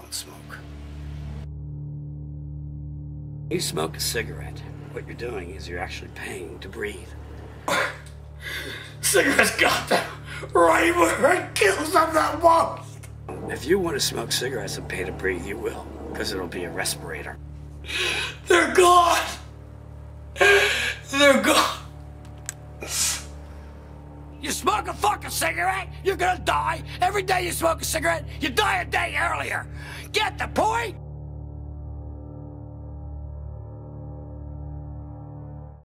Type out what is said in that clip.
don't smoke. You smoke a cigarette. What you're doing is you're actually paying to breathe. Cigarettes got them right where it kills them the most. If you want to smoke cigarettes and pay to breathe, you will, because it'll be a respirator. They're gone. They're gone. You smoke a fucking cigarette, you're gonna die. Every day you smoke a cigarette, you die a day earlier. Get the point?